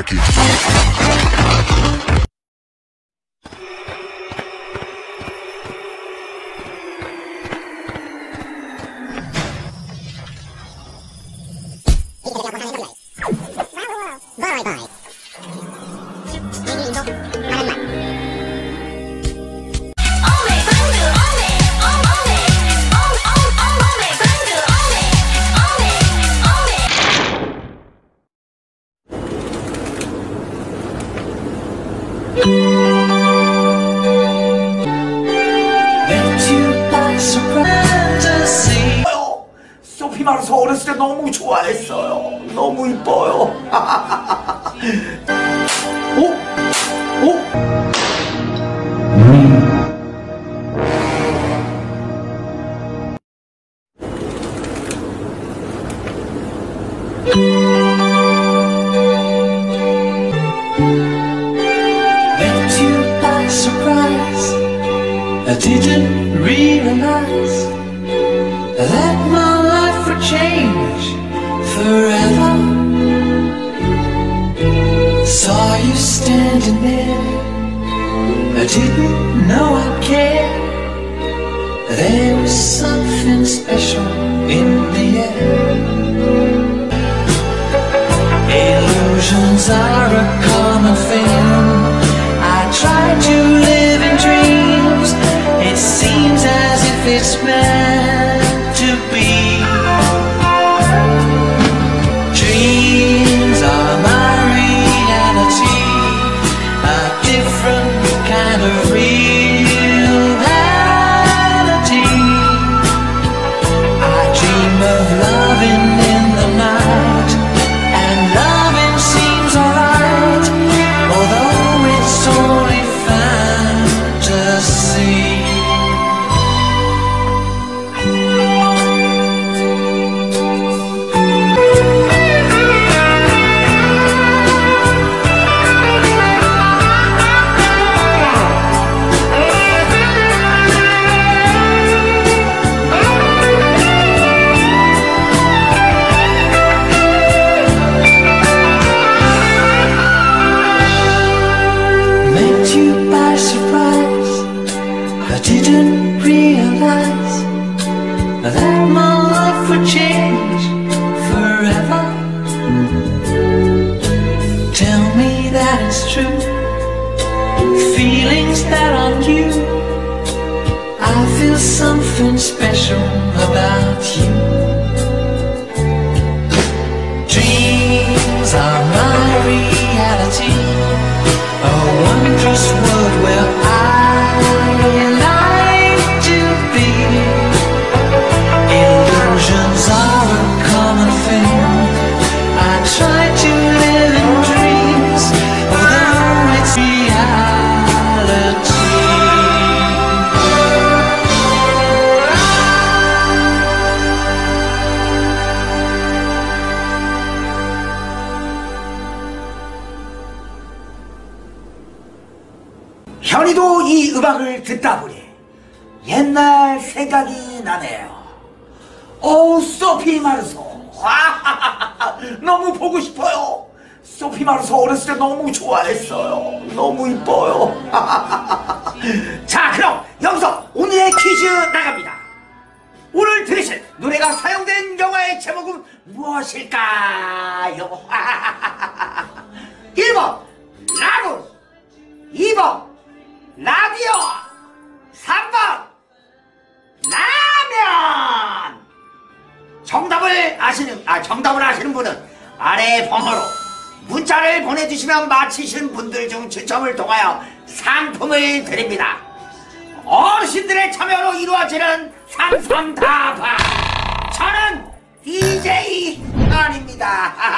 소피 마르소 어렸을 때 너무 좋아했어요. 너무 이뻐요. 오? 오? Met you by surprise. I didn't realize that my life would change forever. Saw you standing there, I didn't know I'd care. There was something special in the air. Illusions are a common thing. I try to live in dreams. It seems as if it's meant to be. Dreams are my reality, a different kind of reality. I dream of loving in the night, and loving seems alright, although it's only fantasy. Met you by surprise. I didn't realize that my life would change forever. Tell me that it's true. Feelings that are new. I feel something special about you. Dreams are my reality, a wondrous world where I like to be. Illusions are a common thing. I try to live in dreams, although it's reality. 현이도 이 음악을 듣다 보니 옛날 생각이 나네요. 오, 소피 마르소. 너무 보고 싶어요. 소피 마르소 어렸을 때 너무 좋아했어요. 너무 이뻐요. 자, 그럼 여기서 오늘의 퀴즈 나갑니다. 오늘 들으실 노래가 사용된 영화의 제목은 무엇일까요? 1번 라군, 2번 라디오, 3번 라면. 정답을 아시는 분은 아래 번호로 문자를 보내주시면 맞히신 분들 중 추첨을 통하여 상품을 드립니다. 어르신들의 참여로 이루어지는 삼삼다방. 저는 DJ 현입니다.